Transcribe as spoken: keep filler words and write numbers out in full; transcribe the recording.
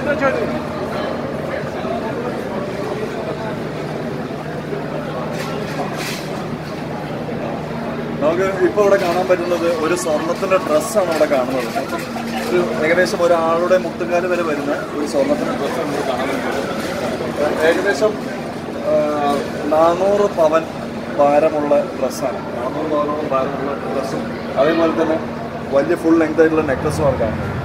നമുക്ക് ഇപ്പോൾ ഇവിടെ കാണാൻ പറ്റുന്നത് ഒരു സ്വർണത്തിൻ്റെ ഡ്രസ്സാണ് ഇവിടെ കാണുന്നത്. ഒരു ഏകദേശം ഒരാളുടെ മുട്ടുകാല് വരെ വരുന്ന ഒരു സ്വർണത്തിൻ്റെ ഡ്രസ്സാണ് നമ്മൾ കാണാൻ പറ്റുന്നത്. ഏകദേശം നാനൂറ് പവൻ ഭാരമുള്ള ഡ്രസ്സാണ്. നാനൂറ് പവനോളം ഭാരമുള്ള ഡ്രസ്സും അതേപോലെ തന്നെ വലിയ ഫുൾ ലെങ്ത് ആയിട്ടുള്ള നെക്ലസുമാണ് കാണുന്നത്.